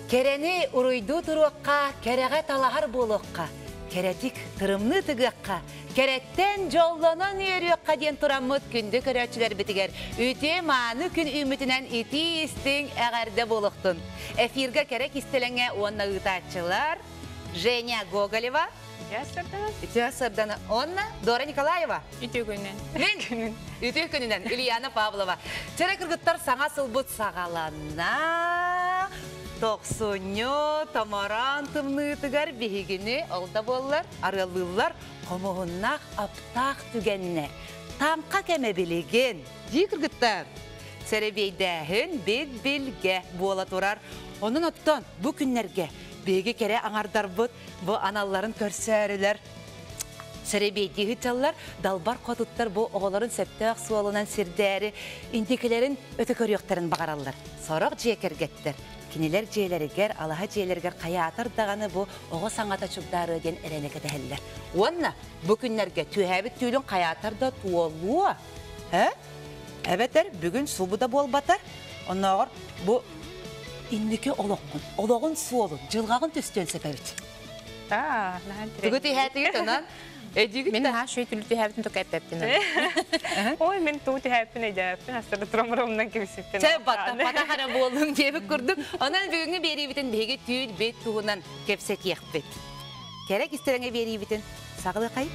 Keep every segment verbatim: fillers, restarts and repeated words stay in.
Kereni uruydu turuqqa, kerege talahar buluqqa, keretik tırımlı tıgıqqa, keretten jollanan yeriyoqqa diyen turamut kündü köröçüler bitiger. Üte manı kün ümütünen iti istin eğerde buluqtun. Efirga kerek istelenge onna ıtaççılar. Женя Гоголева. Ütü Sırdana. Onna Dora Nikolaeva. Ütü günün. Мен? Ütü gününden. Ильяна Павлова. Çere kırgıttar sana sılbut sağalana. Toqsunyo, tamaran tımnı tıgar bihigini olda bollar, aralıllar, komuğunnak aptaq tügenne. Tamqa keme biligin. Di kırgıttar. Serebeydehin bil bilge bola turar. Onun ottan bu günlerge bege kere anardar bud, bu analların körseriler. Serebeydiği çallar, dalbar kodutlar bu oğların septaq sualınan sirderi, indikilerin ötekör yoktarın bağarallar. Sorak cekergettir. Kiniler ceyleri ger, alaha ceyleri ger, kayatar dağını bu oğu sanata çubdarı gen erene kedeheller. Onna bu günlerge tühebit tüylün kayatar da tuğalluğa. He? Evetler, bugün subuda bol batar. Onlar bu indiki oloğun, oloğun su olun, cılgağın tüstüyen sepevit. Aa, nadir. Tügü tühetigi tonan. Men ha şu türlü tühebitini tokayıp yaptın. Oy, men tuğ tühebitini edeptin. Aslında tramramdan kibisiptin. Sen batta, bata hana boğulun gibi kurduk. Ondan bugünkü beri bitin bege tüyül bet tuğunan kepsek yakbet. Kerek istirenge beri bitin. Sağlı kayıp.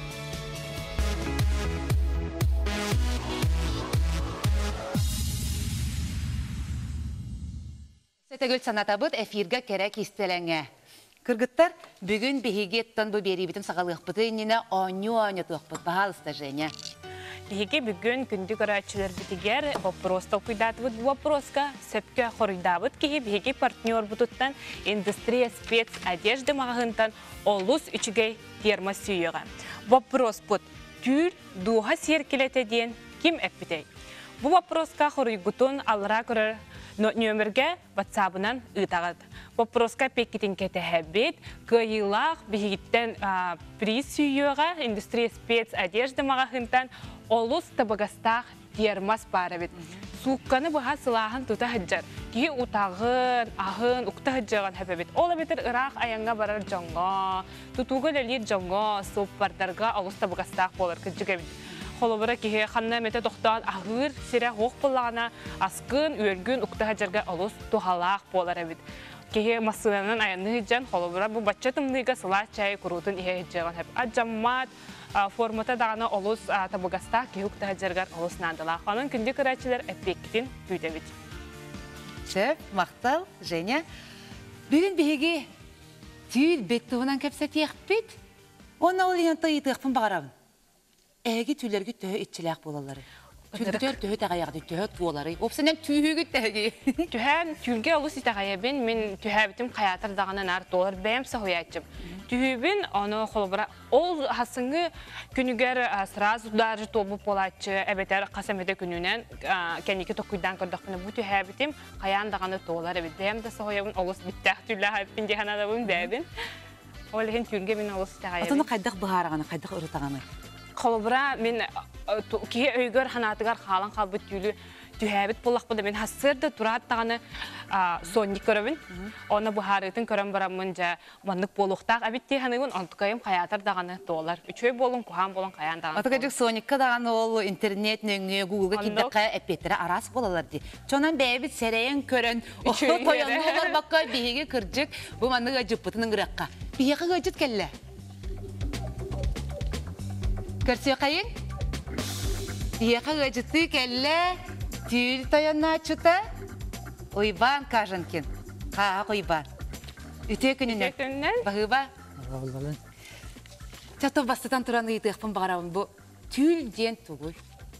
Setegül sanatabıt efirga kerek istelenge. Kırgıtlar, bugün bihigettan bu beri bitin sağlık bıtı inine onyu-onyu tuğbıt. Bahal istajenya. Bihiге bugün gündük araççılar bitiger, vопроста куйдатыбыт bu вопроска, сөпкө хорuyдабыт кихи биhiге партнер бутуттан индустрия спец одежды мағағынтан олус үчігей терма сүйеға. Вопрос бұт, түр дуға серкелете дейін ким әппітей? Bu вопроска хорuyгутун алыра көрір нөмірге ватсабынан ұйтағады. Вопроска пекетін кәті әбет, күйілақ бігіттен приз сүйеға, индустрия спец одежды мағағынтан олус табығастақ термас бары бет. Суққаны бұға сылағын тұта ғыджар. Кейі ұтағын, ағын, ұқта ғыджаған әбет. Ол әбетір ұрақ аяңға барар жаңға, тұтуғы ләлер жаңға, сұппардарға олус табығастақ болар күджіг әбет. Холобыра кихе ханна мете тоқтан ағыр сиря хоқ болағына асқын, өргін, ұқта ғыджарға олус тұғалақ болар әбет. Кихе масыланын аяны ғыджан, холобыра бұл бачатымдыға сыла чай күрутын ihe ғыджаған әбет. Аджаммат формата дағаны олус табығастақ кихе ұқта ғыджарғар олус нандыла. Қанын күнде көрәчілер әппекетін бүйді бет. Шеф, мақтал, Женя. Бүгін бігі түйіл беттуғынан кәпсәт еқпет. Оны ол ең тайы тұйықпын бағарабын. Әгі түйлергі түйі етчіләқ болалары. Түлдер түйі тәғаяқты түйі туолары. Опсынан түйігі тәгі. Түйін түлге олыс итағаябын, мен түйәбітім қаятыр дағынан ар долар бәйімсі қоятчым. Түйібін, оны қолыбыра, ол хасыңы күнігер сразу дары тобып болатчы, әбетер қасаметі күнінен кәнекі тоқуйдан көрдіқпіні. Бұл түйәбітім қаян дағаны долар әбет. Бәйімді сақоябын, олыс біттәқ түлі әбітін де қанадабын бәйбін. Ол ең түлге мен олыс итағаябын. Атыны қайдақ бұғарағаны, қайдақ ұрытағаны? Қолыбыра мен кей өйгөр ханатыгар қалан қалбыт түлі түйәбіт болақ бұда мен хасырды тұраттағаны сонник көрімін. Оны бұхарытын көрім барамын жа маңнық болуқтақ әбітте ханығын антықайым қаятар дағаны долар. Үчөй болын, құхан болын қаян дағаны. Атықайдық соникка дағаны ол интернет нөңе, Google-ға кеддіққа әппеттері арас болалар де. Чонан бәйбіт сәрейін көрін, қоянды олар баққа бейге кірджік, бұл маңнық әжіппітінің ғыраққа. Бейге ғыжыт кәлі. Көрсі қайын? Бейқа ғыжыты кәлі, түйіл тойанна чыта? Ойбан кажанкен. Қаға ойбан. Үте күнінен. Үте күнінен? Бағы ба? Олалын. Чато бастыдан тұраны етіқпін бағарауын бұл түйілден тұғыл.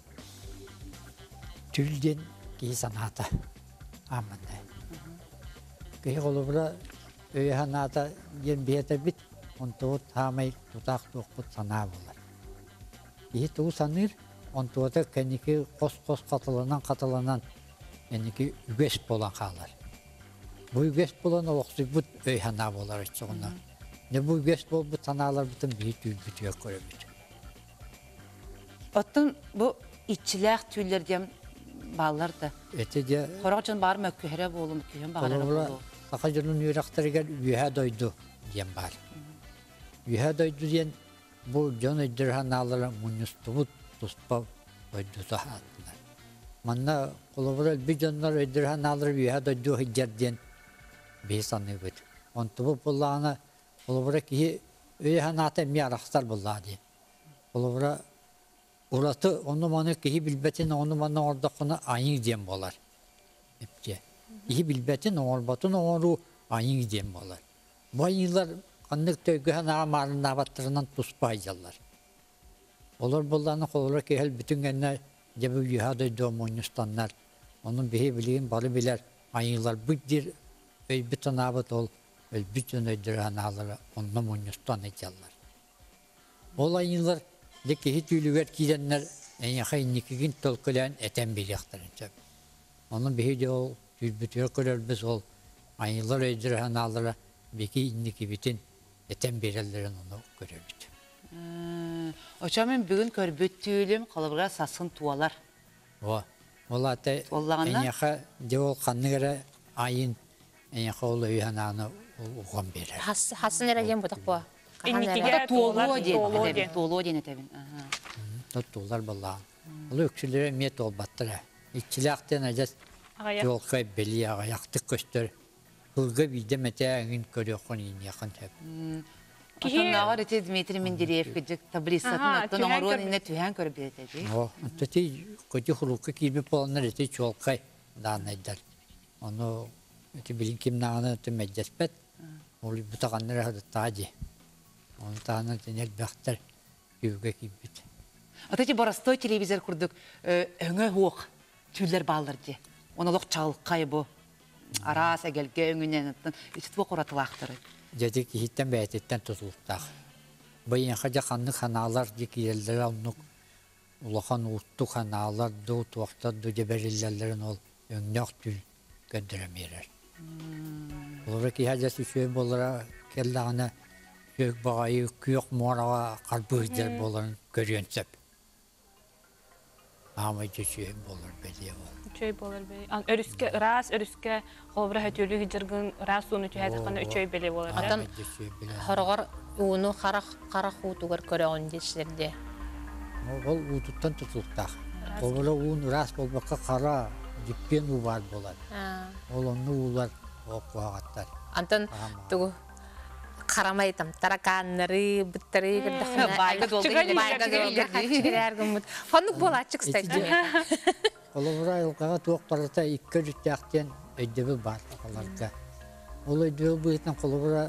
Tülden ki sanata amanda. Ki olubra öyanata yenbiyete bit onto tamay tutak tukut sanabular. Ki tu sanır onto da keniki kos kos katılanan katılanan keniki üges bolan kalır. Bu üges bolan oluksu bu öyana bolar içoğuna. Ne bu üges bol bu sanalar bütün bir tül bitiyor koymuş. Ottun bu iççiler tüylerden bağlar da. Ete de Koraqcan bar mökkühere bolum mökkühen bağlar olubra bolu. Сақа жылын үйрақтарығар үйе дойду ден бар. Үйе дойду ден бұл жон өйдірхан алыра мұныстығыт тұспа ойду сағатылар. Манна қолыбыр әлбі жонлар өйдірхан алыра үйе дойду хиджерден бейс аны көт. Онтыбы бұллағына қолыбыра кейі үйехан аты әмі арақстар бұллады. Қолыбыра Ураты onu manı ki bilbetin onu manı orada konu aynı diyem bolar. Hepçe. İyi bilbetin orbatın onu aynı diyem bolar. Bu yıllar anlık tövgühen ağamarın nabattırından tuspaycalar. Olur bullarını kolur ki hel bütün genler cebi yuhadı doğumunlustanlar. Onun bihi bileyim barı biler. Aynı yıllar büttir öy bütün abat ol. Öy bütün öydürhen ağları onunla munlustan eceller. Olay yıllar Deki hiç ülüver gidenler en yakın nikigin tolkulan eten bir yaktarınca. Onun bir de ol, tülbütüyor kadar biz ol. Aynılar öldürühen ağlara beki niki bitin eten birellerin onu görürdü. Oçamın bugün körbüttüğülüm kalıbıra sasın tuvalar. O, ola da en yakın de ol kanlıgara ayın en yakın ol öyhan ağını uğan verir. Hasın eregen budak bu. İnnikiger tuğlar, tuğlu den etebin. Tuğlar bala. Olu öksülere miyet ol battıra. İçilakten acaz yol kay beli ayaktık göster. Hılgı bilde meteğin körüyor konu yakın hep. Atan nağar ete Dmitri Mendereev gıcık tablisatın atın oğruğun inne tühen körü bir etedi. O, öteti kötü huluka kirbi olanlar ete çol kay dağın eder. Onu öte bilin kim nağını öte meccespet. Olu butakanları adı tacı. Onu tağına tenel baktır. Yüge kibbit. Atacı barastoy televizör kurduk. Öngö hoğ. Tüller bağlardı. Ona loq çalık kay bu. Aras egelge öngünen atın. İşit bu kuratılaqtırı. Dedik hitten beytetten tutuluqtaq. Bayın xaca xanlık xanalar dik yerler alnuk. Ulaxan uuttu xanalar doğu tuaqta do ceberillerlerin ol. Öngök tül gönderemeyeler. Olara ki hacası şöyle bolara kellağına Kök bağayı, kök morağa, karpızlar boların görüyorsun sep. Ama geçiyor bolar beliye bol. Üçöy bolar beli. Örüske, ras örüske, kolbura hötürlü hicirgin, ras sonu tühädikana üçöy beli bolar. Atan hargar unu karak karak utugar köreğin geçlerdi. Ol ututtan tutuluqtaq. Olara un ras bolbaqqa qara, jippen u var bolar. Ol onu ular oqwaqattar. Antan tuğ Karamaydım. Tarakanları, bıttırı, gırdıqına. Bayga doldu gibi. Bayga doldu. Fonduk bol açık istedi. Olara yılqağa tuaqtarata ikki rüttaqten öddebi var olarga. Ol öddebi buyutdan olara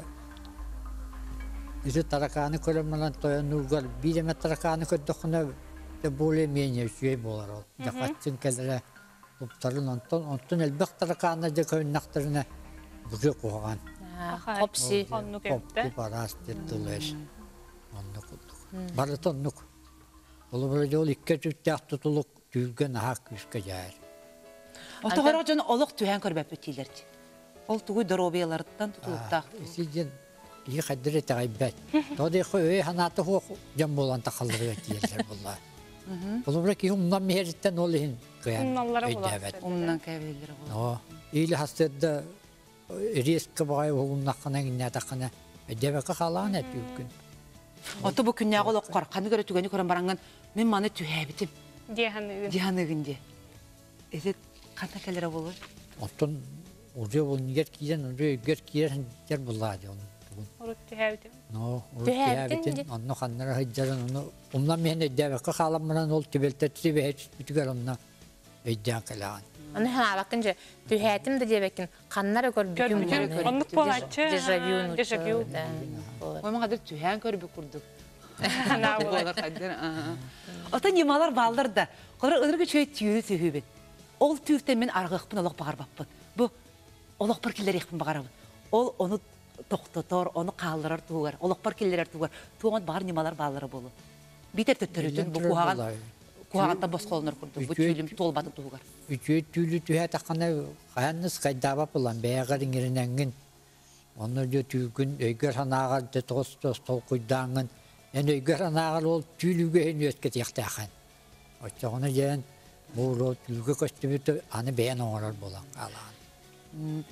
isi tarakanı köremelen toyanurgar bir eme tarakanı köddüqına de bole menye süye bolar ol. Jaqatsın kelere tuptarın onton, onton elbaq tarakanı da könnaqtarına buzu qoğan. Hopsi. Onnuk Hopsi evde. paras deddiler. Onnuk olduk. Barıt onnuk. Olu böyle ol ikki rüttaq tutuluk tülgen hak yüzge jayır. Ota haracan oluq tühen körbep ötülerdi. Ol tuğu dorobiyalardan tutuluqtaq. Sizin iyi kadri tayyibet. Todi xoy hanatı ho jam bolan taxallır ötüler bullar. Olu böyle ki umdan meheritten olihin kıyan. Umnallara bulaq. Ondan kəvelilir bu. O, iyili hastada risk bağay oğumnaqına ginne taqına. Debeka xalan et yükün. Ota bu künne oluq qarqanı görə tügəni körən barangan men mane tühəbitim. Diyanıgın. Diyanıgındı. Ezet qanta kelere bolur. Ondan oraya olun yer kiyen oraya yer kiyen yer bulladı onu. Orut tühäbitim. No, Tühäbitin oraya bitin onu xanlara hicran onu. Umdan mehne debeka xalanmaran ol tibeltetri ve hiç bütüger onunla edyan kalan. Onu hana bakınca tühätim de debekin kanları gör bütün Görmüşüm. Onnuk bolatçı. Dejavu. Dejavu. Oyma qadır tühən körbi kurduk. Na bolar. Bolar qadır. Ota yemalar ballar da. Qara ırgı çöy tüyü tühübün. Ol tüyükten men arğıqpın oloq bağır bappın. Bu oloq bir killer ekpin bağırabın. Ol onu toxtator, onu qaldırar tuğar. Oloq bir killer tuğar. Tuğan bağır yemalar balları bolu. Biter tötörütün bu kuğağan. Kuğağandan bos qolunur kurduk. Bu tüylüm tolbatı tuğar. Üçü tüylü tühe taqana qayanız qaydaba bulan beğarın girinengin. Onu diyor tüygün öygör hanağar de tos tos tol kuydağın. En öygör hanağar ol tüylüge en ötket yaqtaqan. Oça onu jen bu tüylüge kostümü anı beğen oğrar bulan qalan.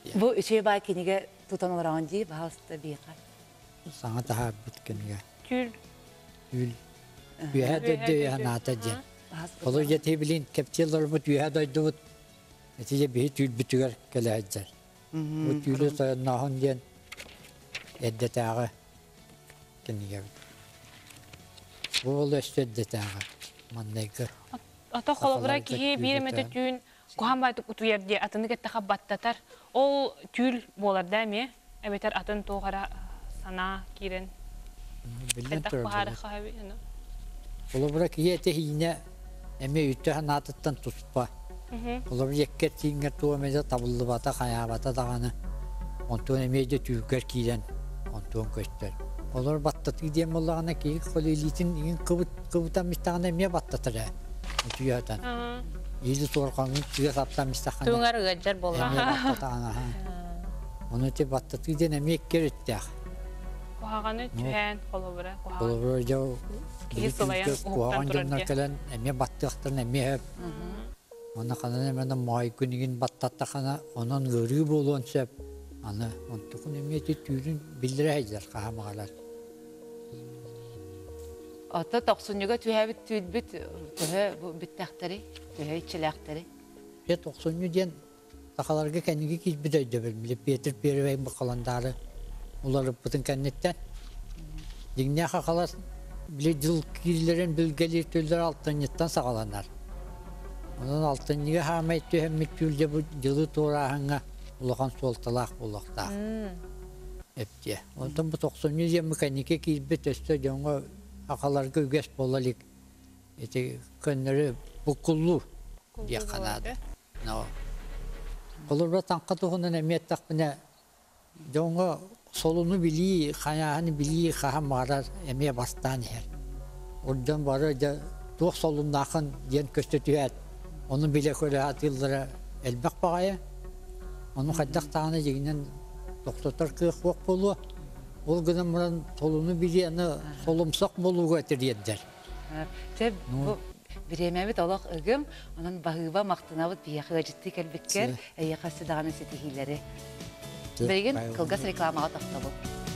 Бу üçe bay kiniге тутан оларан ди баалсты бийка. Саңа таһа бүткенге. Түл. Үл. Үйәдә дәяната ден. Олы жете билин кептеллар бу үйәдә дут. Этиже бит түл бүтүгәр келәҗәр. Бу түле саяннахын ден. Эддә тагы кiniге. Бу олы эстәддә тагы. Мандайга. Ата холобра ки биремете түн кухан байтып утуярде атыны кетте хаббаттатар. Ол түл болар дәме? Әбетер атын тоғара сана кирен. Билен Эддак бахары хаби. Олы киете хине эме үттәһен атыттан туспа. Олы яккер тиңгер туамеда табылды бата хаябата даганы. Онтон эмеде түгәр кирен. Онтон көстер. Олар баттаты дем боллагына ки колилитин ин кыбыт кыбытан мистагына эме баттатыр. Утуятан. Иди сорканын тиге саптан мистагына. Түңәр гәҗәр булган. Оны те баттаты ден эме кереттәк. Куаганы түһән холобра. Олар жау Ки солаян куаган жаннар келен эме баттыктырын эме. Оны канан эме май күнүгүн баттаттакана онун көрүү болгон сеп аны онтукун эме түрүн билдирәйләр кахамагалар. Ата токсунюга түһәбит түлбит түһә бу биттәхтәри, түһә ичеләхтәри. Е токсуню ден такаларга кәниге килбит өйдө билеп Петр Первый бакаландары. Улар бутын кәннеттән. Дигне хакалар биле жыл кирлерен билгелер төллөр алтынньыттан сагаланар. Онун алтынньыга хамай түһәммит түлде бу жылы тураханга улахан солталак булакта. Эпте. Онтон бу токсуню ден механике килбит өстө жоңго акаларга үгәс болалык. Эти көннәре букуллу дия канады. Но. Олар танка тугунан эмет такмына жоңго солуну били, хаяны били, хамарар эме бастан хер. Ордан бары да тук солундакын ден көстөтүят. Оны биле көрө атылдыра элбак багая. Оны хаддак тагына дегенен доктор кык бок болу. Ол гына муран солуну били, аны солумсак болууга тирдер. Теп бу биремебит алак ыгым, анан багыба мактанабыт бияхыга житти келбеккер, эйякасы даганы сетихилери. Берген кылгас рекламага тактабы.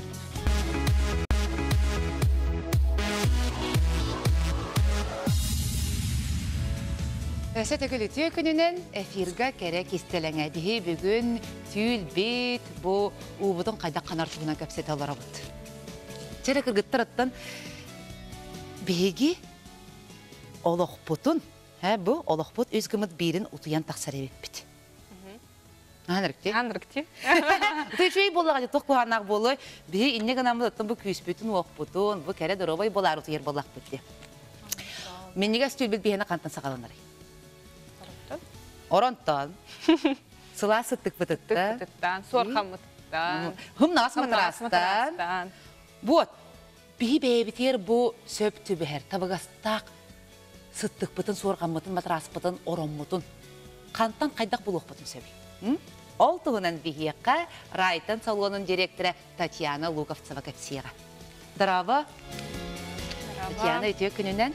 Эсетегелі түйе күнінен эфирға керек истелеңе бігі бүгін түйіл бет бұ ұбыдың қайда қанартуына көпсет алара бұд. Чәрі кіргіттір аттан бігі олық бұтын, бұ олық бұт өзгіміт бірін ұтуян тақсар ебек біт. Анырыкте? Анырыкте. Түйшей болаға жетіқ бұғанақ болы, бігі инне ғанамыз аттан бұ күйіс бүтін оқ бұтын, бұ кәрі дұробай болар ұтуер болақ бүтті. Меннеге стүйіл бет бейіні қантан сақаланары. Оронтан, сыла сыттык бытыттан, сорхамыттан, хымнас матырастан. Вот, бей-бей-битер бұ сөп түбігер, табығастақ сыттык бытын, сорхамыттын, матырас бытын, оронмытын. Қантан қайдақ бұлық бытын сөбей. Ол тұғынан бейеққа Райтан салонын директоры Татьяна Луговцева көпсеға. Дырава, Татьяна өте күнінен.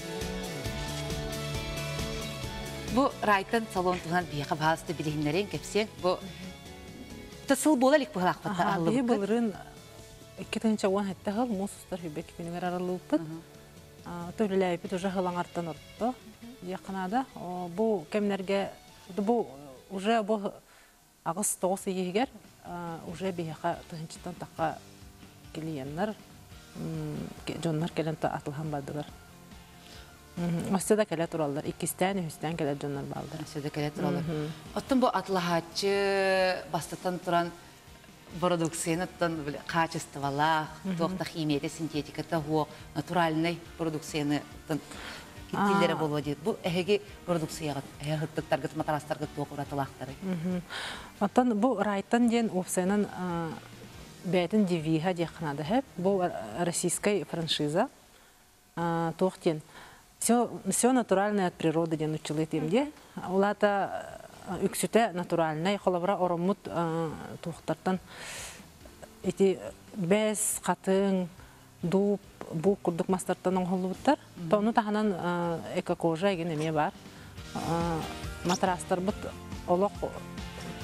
Бу Райтан салон туган бияга баасты билигиннерин кепсең, бу тысыл болалык булак бата алып. Бии булрын иккетинче уан хеттагыл мусустар хүбек күнүгөр аралыппыт. Төлөлөйпүт уже халаңартан ортто. Якынада бу кемнерге бу уже бу агыс тогуз егер уже бияга тынчтан такка келияннар жоннар келенте атылган бадылар. Өстөдө келе туралдар. Икистен, үстен келе жоннар балдар. Өстөдө келе туралдар. Оттон бу атлахачы бастатан туран продукцияныттан качестволах, тоқта химияда, синтетиката, хуо натуральный продукцияныттан киттилері болу дейді. Бұл әйге продукцияға, әйгіттіктаргіт, матарастаргіт тоқ ұратылақтары. Оттон бұл Райтан ден опсайнан бәйтін девиға дейқынады әп. Бұл российская франшиза. Тоқтен. Все натуральное от природы ден училы темде. Улата үксүте натуральный, холобра оромут туқтартан эти без қатын, дуб, бұл күрдік мастартан оңғылуыттар. Тоны тағынан эко-кожа еген еме бар. Матрастар бұт олық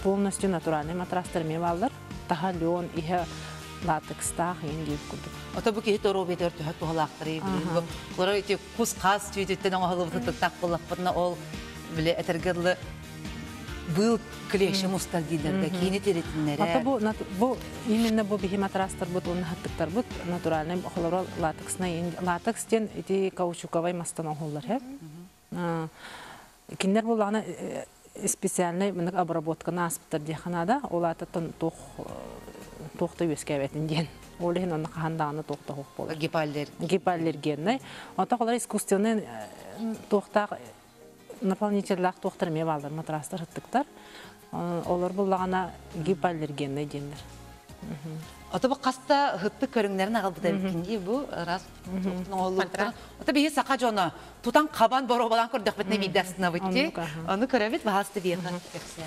полностью натуральный матрастар ме баллар. Таха лен ihe латекстах инди курдук. Ото бу ки торо бедер төһөт тухалактыры бу. Лора ити кус кас түйдеттен оңа хылып так буллакпына ол биле этергерле был клеше мустагдилерде кийини теретиннере. Ата бу бу именно бу бихи матрастар бу он хаттыктар бу натуральный холора латексна латекстен ити каучуковый мастан холлар хеп. Киндер булганы специальный мындык обработка наспыттар диханада олата тух тухта өскәбетин ден. Олehen оны кахандаганы тухта хук болар. Гипаллер. Гипаллергенный. Ата холар искусственный тухта наполнительлах тухтар ме балдар матрастар хаттыктар. Олар булгана гипаллергенный дендер. Ото бу каста хытты көрүңнөрүн агалбыта бикинди бу раз оңолуктан. Ото бие сака жона тутан кабан боро балан көрдөк бетне видасына битти. Аны көрөбүт баасты бие хатса.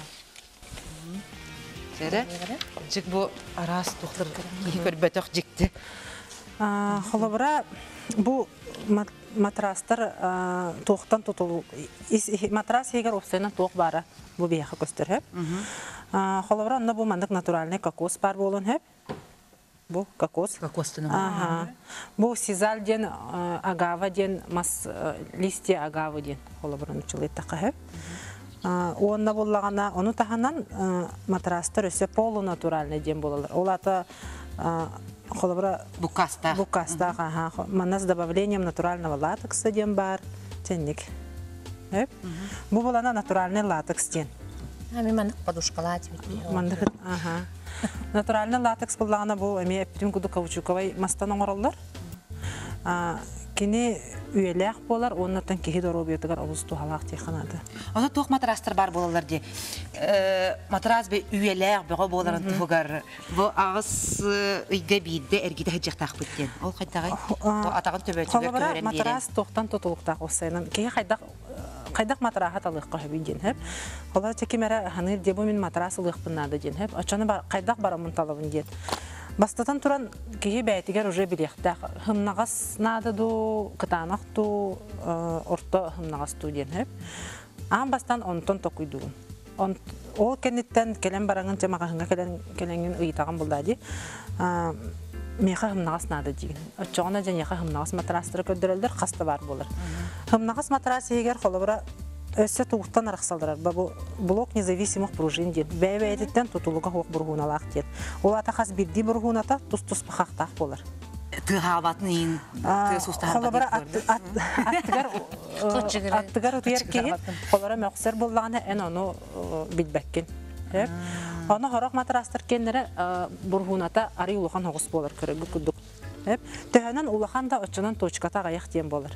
Сере. Жик бу раз тухтар көрбөтөк жикти. А холобра бу матрастар тухтан тутулу матрас егер опсайна тук бара бу бие көстөр хеп. Холобра аны бу мандык натуральный кокос бар болон хеп. Бу кокос. Кокостун. Ага. Бу сизаль ден агава ден мас листья агавы ден холобраны чылы такахеп. Онна буллагана, оны таханан матрастар өсө полу натуральный ден болалар. Олата холобра Букаста. Букаста, ага. Мана с добавлением натурального латекса ден бар. Тенник. Хеп. Бу булана натуральный латекс ден. Ами мандык подушкалать. Мандык, ага. Натуральный латекс буллагана бу эми эптим куду каучуковый мастан оңороллар. А кини үйелек болар, оннан кихи доробиятыгар олусту халак тиханады. Ото тух матрастар бар болалар ди. Матрас бе үйелек бего боларын тугар. Бу агыс үйгө бийде эргиде хыжыктак биттен. Ол кайдагай? Атагын төбөтүгө көрөн берем. Матрас тохтан тотулуктак осайнан кихи кайдак кайдак матрахат алыкка хебиден хеп. Олар чекемере ханыр дебу мен матрас алыкпынады ден хеп. Ачаны бар кайдак барамын талабын ден. Бастатан туран кихи бәйтигер уже билектак. Хымнагас нады ду, кытанак ду, орто хымнагас ду ден хеп. Ам бастан онтон токуйдугун. Ол кенеттен келен бараңын жамаға хынга келеңін ыйтаган булдади. Меха хымнагас нады деген. Очоғына жәнеха хымнагас матрастыры көддірелдер, қасты бар болыр. Хымнагас матрасы егер қолыбыра өсі туғыттан арықсалдырар. Бұл блок независимых пружин ден. Бәйбәйдеттен тұтылыға хоқ бұрғуналақ ден. Ол атақас бірді бұрғуната тұс-тұс пақақтақ болыр. Тыгабатын ин тысустан қолыбыра аттығар ұтыер кейін қолыра мәқсер болғаны ән оны білбәккен. Оны хорақ матрастыр кендері бұрғуната ари улахан хоғыс болыр көрігі күдік. Төхінен улахан да ұтчынан точката ғаяқ ден болыр.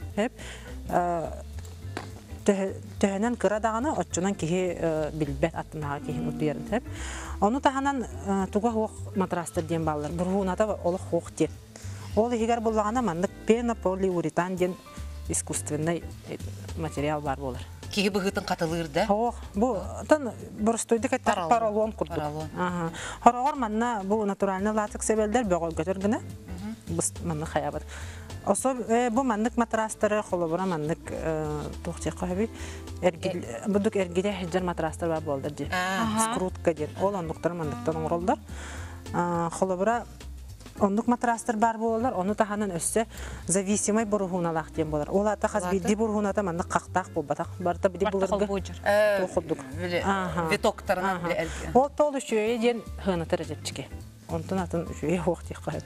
Төхінен кырадағаны ұтчынан кеге білбәт аттымаға кейін ұтыерін. Оны тағанан туға хоқ матрастыр ден балыр. Бұрғуната олы хоқ ден. Ол егер болғаны мандық пена полиуретан ден искусственный материал бар болыр. Киги быгытын катылыр да? Хоқ, бұл бұрыстойды кәттер паралон күрдік. Хорағар манна бұл натуральный латекс себелдер бөғол көтергіні. Бұс манны қаябыр. Осо бұл мандық матрастары қолыбыра мандық тоқтек қойбі. Бұдық әргеде хеджер матрастар бар болдыр де. Скрутка ден. Ол ондықтар мандықтан оңыролдар. Қолыбыра ондық матрастар бар болалар, оны таханын өссе зависимый бұрғуналақ ден болар. Ол ата қаз бидді бұрғуната мандық қақтақ бұл батақ. Барта биді бұлырғы тоқыдық. Витоктарынан біле әлгі. Ол толы үшөйе ден ғынытыр әжепчіке. Онтын атын үшөйе оқтек қойып.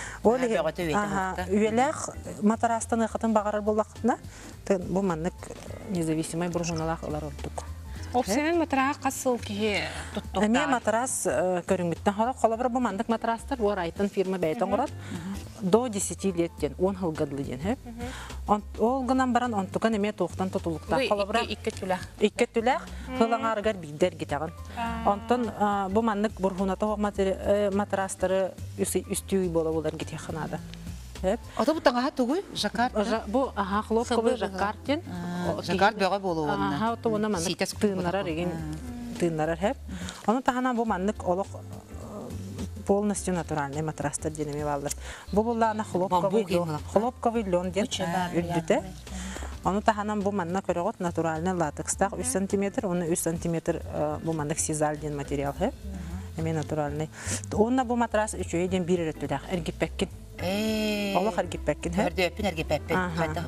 Үйелек матрастан ұқытын бағарар болақытына, бұл мандық независимый бұрғуналақ олар ордық. Опсенен матраға қасыл кеге тұттықтар? Әме матрас көріңбіттен қалап, қолабыр бұл мандық матрастар, бұл айтын фирма бәйтін құрат, до десяти леттен, он ғылғыдлы ден. Ол ғынан баран онтуған әме тоқтан тұтылықтар. Бұл икке түләқ? Икке түләқ, ғылың арығар бейдер кетағын. Онтын бұл мандық бұрғуната оқ матрастары үсті үй бола болар кете қынады. Ото бу таңа тугуй жаккарт. Бу аха хлопковый жаккартен. Жаккарт бага болу онна. Аха ото онна мандык тыыннарар деген тыыннарар хеп. Оны тахана бу мандык олок полностью натуральный матрастар денеме балдыр. Бу буллана хлопковый хлопковый лен ден үрдүтө. Оны таханан бу манна көрөгөт натуральный латекстак үч сантиметр, оны үч сантиметр бу мандык сизаль ден материал хеп. Эме натуральный. Онна бу матрас үчөй ден бир реттүдак эргиппеккин. Э. Олох эргиппеккин хеп. Өрдөппин эргиппекпин.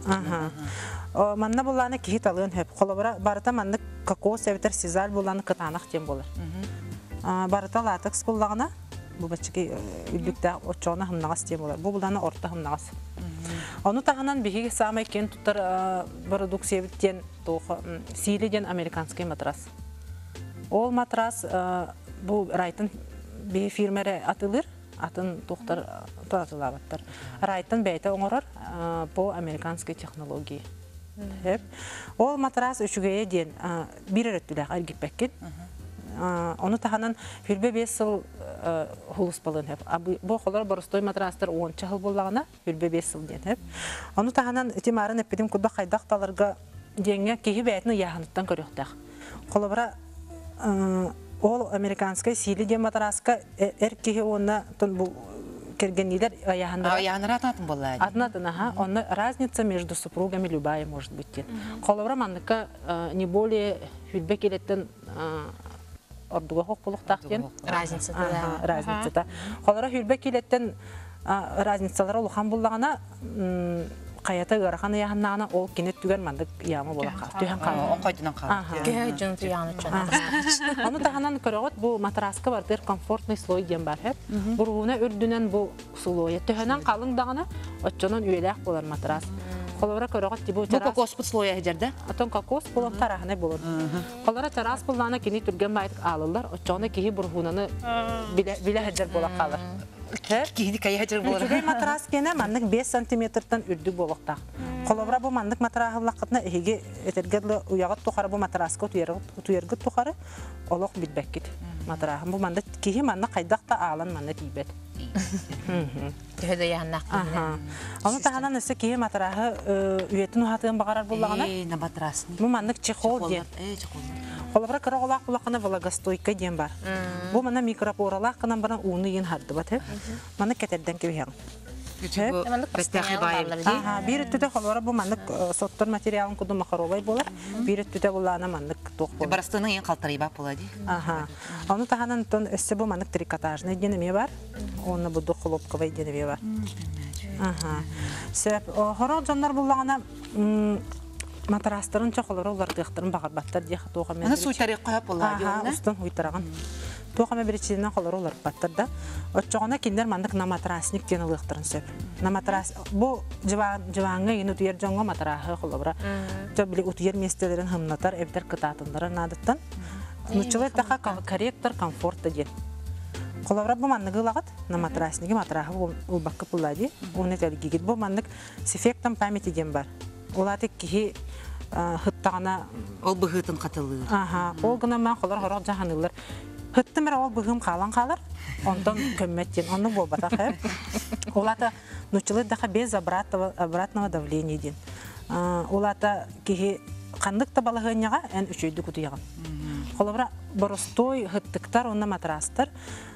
Аха. Манна булланы кихит алын хеп. Колобара барыта мандык кокос севтер сизаль булланы кытанак ден болар. Барыта латекс буллагына бу бачки үлдүктә очона хымнагас ден болар. Бу булланы орта хымнагас. Оны тағынан беги самай кен туттар продукция биттен силиден американский матрас. Ол матрас бу райтын беги фирмере атылыр, атын тоқтар туатылабаттар. Райтын бәйті оңырыр бу американский технология. Ол матрас үшігeye ден бір өреттіләқ әргіппәккен. Оны тағынан хүрбе бес сыл хулус балын хеп. Бу холар боростой матрастар он чахыл боллагына хүрбе бес сыл ден хеп. Оны тағынан этимарын эпидем куда хайдақ таларга денге кихи бәйтіні яғыныттан көріқтақ. Холабара ол американскай сили ден матраска әр кихи онна бұл кергенилер яғындыра. Яғындыра ататын болла. Атынатын, аха. Оны разница между супругами любая может быть. Холабара мандыка не более хүрбе келеттен ордуга хок булуктак ден разница да разница да холора хүрбе келеттен разницалар улхан буллагана каята гарахана яханана ол кинет түгәр мандык яма булакка түһән калды Он кайтынан калды. Ге жын туяны чана. Аны таханан көрөгөт бу матраска бар бер комфортный слой ден бар хеп. Буруна үрдүнен бу слой төһәнән калың дагына оччонон үеләк булар матрас. Холора көрөгөт дибу Бу кокос бут слоя хәҗәрдә. Атон кокос булып тарахны булыр. Холора тарас булланы кини түргән байт алылар. Оччоны кихи бургунаны биле биле хәҗәр була калыр. Киһи кая хәҗәр булыр. Үчүгей матрас кене мандык беш сантиметрдан үрдүк болуктак. Колобра бу мандык матрагы лакытна эге этергедле уягат тухары бу матраска туяргы туяргы тухары олок билбеккит. Матрагы бу мандык кихи манна кайдакта алан манна тибет. Төһөдө яһаннак. Аны таханан эсе кихи матрагы үетин хатын багарар буллагана. Э, на матрасны. Бу мандык чехол ден. Э, чехол. Колобра кырыгылак булакына влагостойка ден бар. Бу мана микропоралак кынан бана уны ен хадды бат. Мана кетерден кебең. Ага, бир түтө холора бу мандык соттор материалын куду махаровай болар. Бир түтө булана мандык ток болар. Барастының ен калтырый ба булади. Ага. Аны таханан тон эссе бу мандык трикотажный денеме бар. Оны бу хлопковый денеме бар. Ага. Сеп хорол жандар буллагана матрастарын чоколору улар тыктырын багарбаттар дия тоога мен. Аны суйтары коюп булади. Ага, устун уйтараган. Тоқаме беречинен холору улар баттар да. Оччогона киндер мандык на матрасник ден ылыктырын сөп. На матрас бу жыван жыванга ини туер жоңго матрахы холобра. Жо биле утуер местелерин хымнатар эбдер кытатындары надыттан. Нучулай таха корректор комфорта ден. Холобра бу мандык ылагат на матрасниги матрахы ул бакка пуллади. Уны телгигит бу мандык с эффектом памяти ден бар. Улатык кихи хыттагана Ол быгытын катылыр. Ага, ол гына мен холор хорок жаханылар. Хыттымыр ол быгым калан калар. Онтон көмметтен, оны болбата хеп. Улата нучылы даха без обратного обратного давления ден. Улата кихи кандыкта балагыняга эн үчөйдү кутуяган. Холобра боростой хыттыктар онна матрастар.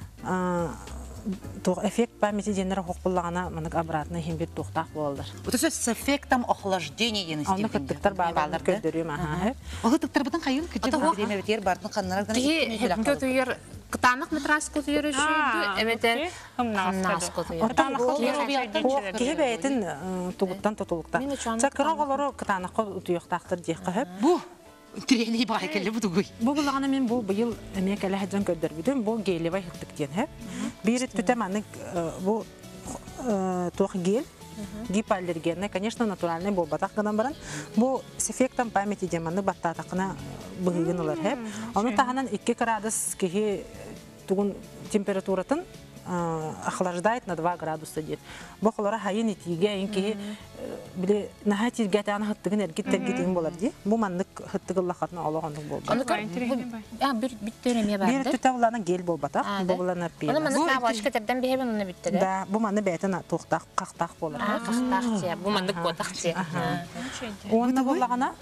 То эффект памяти денер хок буллагана мындык обратно химбет токтак болдыр. Вот это с эффектом охлаждения ен Аны хыттыктар балдар көдөрүм аха. Ол хыттыктар бутан кайын кичи время битер бардын каннардан. Ки көтүер кытанак матрас көтүер үшүдү. Эметер хамнас көтүер. Ки бейтин тугуттан тотулукта. Чакырагалары кытанакка утуяктактыр дийек хеп. Бу трени бай келе бутугуй. Бу булагана мен бу быйыл эмек эле хаҗан көдөрбүдүм. Бу гелевай хыттык ден хеп. Бир түтеманык бу тох гель гипоаллергенный, конечно, натуральный бу батак гынан баран. Бу с эффектом памяти деманы баттатакына быгыгыналар хеп. Аны таханан эки градус кихи тугун температуратын охлаждает на два градуса дет. Бу холора хайын итиге инки биле нахати гатаны хыттыгын эргиттер гитин болар ди. Бу мандык хыттыгыллахатны алагандык болду. А бир биттереме бар. Бир түтәвлана гел болбата, бу булана пи. Аны маны кабашка терден бехебен аны битте да. Да, бу маны бәйтен токтак, кактак болар. А, кактак тия. Бу мандык ботак тия. Онда булагана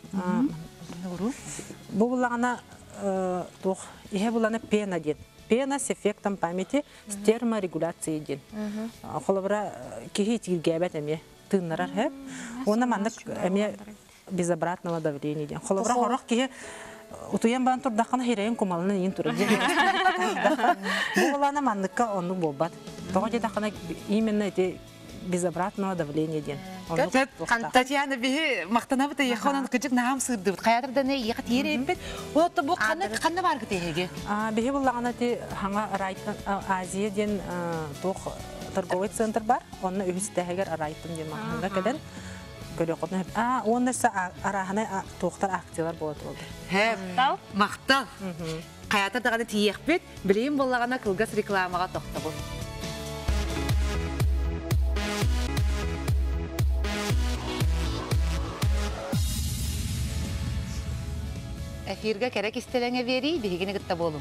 бу булагана тох ihe булана пена дет. Пена с эффектом памяти с терморегуляцией ден. Холобра кихи тигәбәт эме тыннарар хеп. Оны мандык эме без обратного давления ден. Холобра хорох ки утуян бан турдакана хирейин кумалына ин туру. Булана манныкка онну болбат. Тоҕо дакана именно эти без обратного давления ден. Татьяна биһи мактанабыт яхонан кыжык наам сырдыбыт. Каядыр да не яхат ереппит. Олотто бу каны каны бар кытеге. А биһи буллагана ти ханга райтан Азия ден тох торговый центр бар. Онны үстәгәр райтан ден маханга кеден. Көрөкөтне. А, оннысы арахана тохтар акциялар болот болду. Хэ, мактал. Каята даганы тиекпит. Билим буллагана кылгас рекламага токтабыл. Эфирге керек истелеңе бери, бигине гытта болум.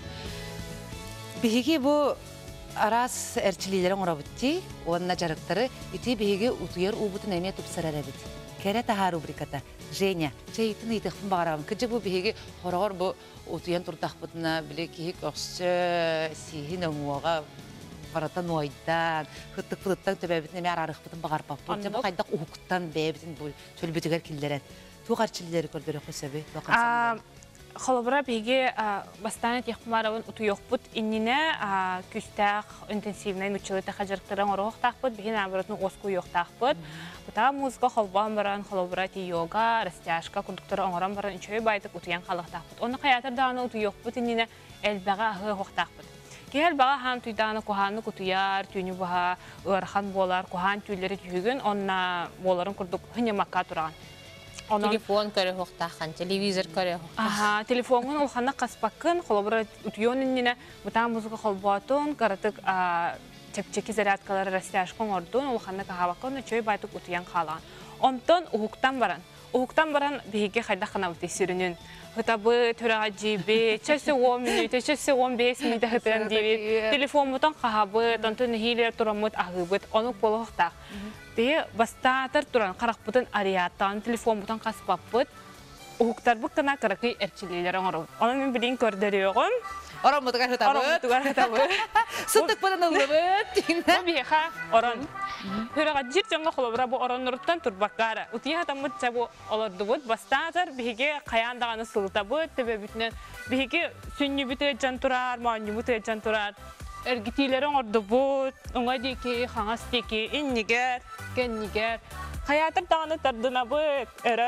Биги бу арас эрчилилерин орабытти, онна жарыктары ити биги утуер убутун эме тупсарарабыт. Кере таха рубриката. Женя, чейтин итихпин багарам. Кыжы бу биги хорогор бу утуян туртахпытына биле кихик оксы сихин оңуага баратан ойдан, хыттык-фыттыктан төбөбүтүн эме арарыхпытын багарпап. Бу жаба кайдак ухуктан бебитин бу чөлбүтүгөр килдерет. Тугар чилилери көрдөрөк көсөбү. Холобра биги бастаны техмаравын утуёкпут иннине күстах интенсивный нучылыта хажырктыран орох тахпут биги наоборотну оску yok тахпут. Бута музыка холбан баран холобра ти йога, растяжка курдуктары оңоран баран чөй байтык утуян халык тахпут. Оны каятыр даны утуёкпут иннине элбага ахы хох тахпут. Кел бага хан туйданы куханны кутуяр, түйнү бага ырхан болар, кухан түйлери түйгүн, онна боларын курдук хынемакка туран. Телефон көрі хоқтаққан, телевизор көрі хоқтаққан. Аха, телефонын олханна қаспақын, қолыбыра үтіонынніне бұтан музыка қолбуатын, қаратық чек-чеки зарядкалары растяшқын ордun, олханна қағабақын, чөй байтық үтіян қалаған. Онтон ұғықтан баран. Ұғықтан баран бейге қайдақына өте сүрінін. Хытабы, төраға жейбе, чөсі он минуты, чөсі он бес минуты хытын дейбет. Телефон бұтан қағабы, тонтын хейлер тұрамыд ағыбыт, оны қолы хоқтақ. Бе бастатыр туран қарақ бұтын ариаттан, телефон бұтын қаспап бұт, ұғықтар бұқтана қарақы әрчілейлерін ұрып. Оны мен білейін көрдері оғын. Оран мұтығар хытабыт. Оран мұтығар хытабыт. Сұттық бұтын ұлыбыт. Бұл бейха оран. Хүреға жир жаңға қолыбыра бұл оран ұрыттан тұрбаққары. Үтіе хатамыт жабу оларды бұт, бастатыр бейге қаяндағаны сылыта бұт, төбе бүтінен бейге сүнні бүті жан тұрар, мауынны бүті жан тұрар. Эргитилерин орду бут, оңа деки, хаңас деки, иннигер, кеннигер. Хаятыр тағаны тардына бут, әрі.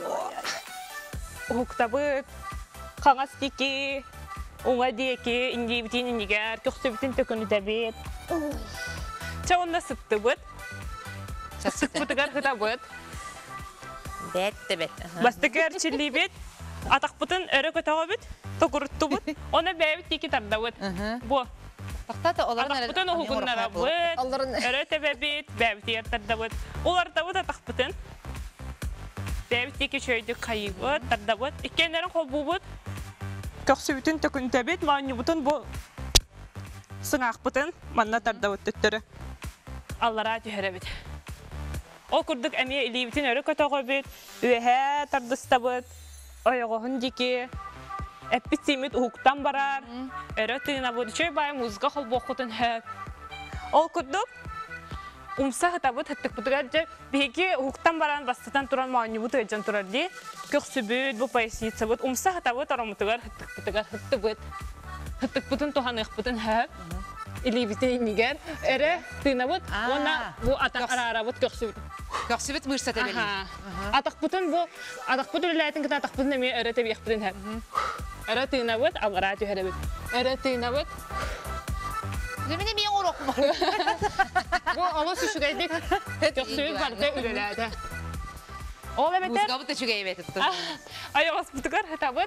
Уқта бут, хаңас деки, оңа деки, инди бітін иннигер, көқсы бітін төкіні дәбет. Чауында сытты бут. Сыт бұтығар ғыта бут. Бәтті бәт. Бастығар чилли бет, атақ бұтын әрі көтаға бет, тоқұрытты бут. Оны бәбет деки тарда бут. Бұ. Тақтаты оларын Атақ бұтын ұғыннара бұт, әрі тәбәбет, бәбет ертарда бұт. Оларда бұт атақ бұтын. Бәбет деке шөйді қайы бұт, тарда бұт. Иккенлерін қол бұ бұт. Көқсі бүтін төкін тәбет, маңны бұтын бұ сыңақ бұтын, манна тарда бұт түттірі. Аллара түйірі бет. Ол күрдік әме илей бүтін әрі көтіғі бет, үйәе тардыста бұт, ойығығын деке. Әппет семет ұғықтан барар, әрі тыйына бұд, чөй бай музыка қол боқытын әп. Ол күрдік, ұмса ғытабыд, әттік бұтығар жа, бейге ұғықтан баран бастатан тұран мауынны бұд өйджан тұрар де, көқсі бүд, бұ пайсиетсі бұд, ұмса ғытабыд, арамытығар, әттік бұтығар, әтті бұд. Әттік бұтын тұған ұйық бұтын әп, илей бітін енігер, әрі тыйына бұд, оны бұ атақ ара-ара бұд көқсі бұд. Көксі біт мұрса тәбелі. Атақ бұтын бұ, атақ бұд үліләйтін кіт атақ бұтын әме әрі тәбек бұтын әп. Әрі тыйына бұд, алғара түйірі бұд. Әрі тыйына бұд. Zemine bir yağır okuma. Bu ala süşüreydik. Köksüyük vardı ürelerde. Ola beter. Muzga bu da çok iyi betettim. Ayağız butukar hetabıt.